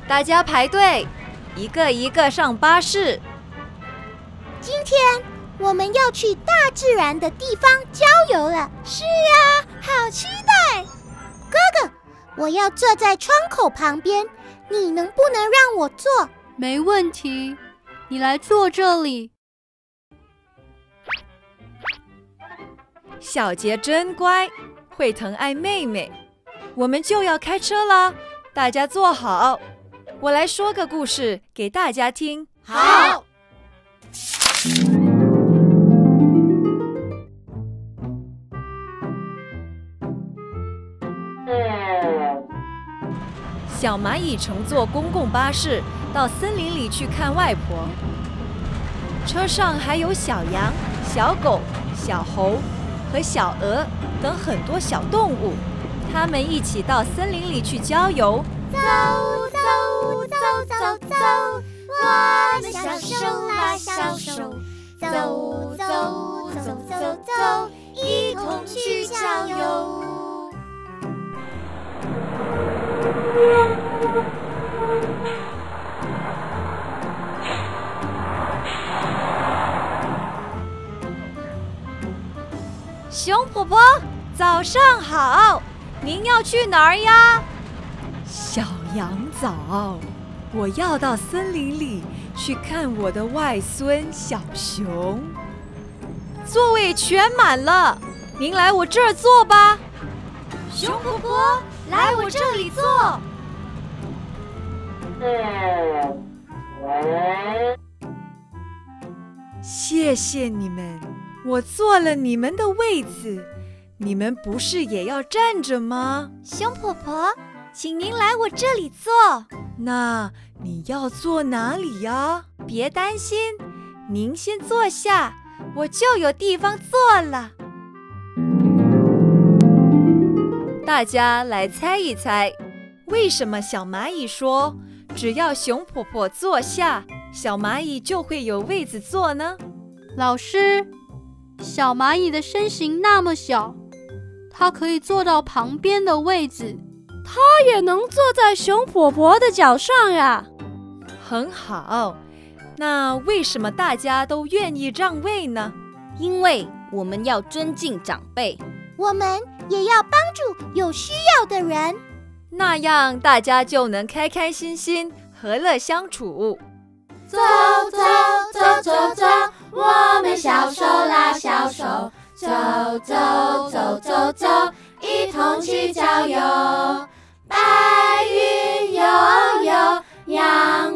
大家排队，一个一个上巴士。 今天我们要去大自然的地方郊游了。 是啊，好期待！ 哥哥，我要坐在窗口旁边，你能不能让我坐？ 没问题，你来坐这里。 小杰真乖，会疼爱妹妹。我们就要开车了，大家坐好。我来说个故事给大家听。 好。 小蚂蚁乘坐公共巴士到森林里去看外婆。车上还有小羊、小狗、小猴和小鹅等很多小动物，它们一起到森林里去郊游。 走走走走走，我们小手拉小手，走走走走走，一同去郊游。 熊婆婆，早上好！您要去哪儿呀？小羊早，我要到森林里去看我的外孙小熊。座位全满了，您来我这儿坐吧。 熊婆婆，来我这里坐。 谢谢你们，我坐了你们的位子，你们不是也要站着吗？ 熊婆婆，请您来我这里坐。 那你要坐哪里呀？别担心，您先坐下，我就有地方坐了。大家来猜一猜，为什么小蚂蚁说只要熊婆婆坐下，小蚂蚁就会有位子坐呢？ 老师，小蚂蚁的身形那么小，它可以坐到旁边的位置， 它也能坐在熊婆婆的脚上呀。 很好，那为什么大家都愿意让位呢？ 因为我们要尊敬长辈， 我们也要帮助有需要的人， 那样大家就能开开心心、和乐相处。 走走走走走，我们小手拉小手，走走走走走，一同去郊游。白云悠悠，阳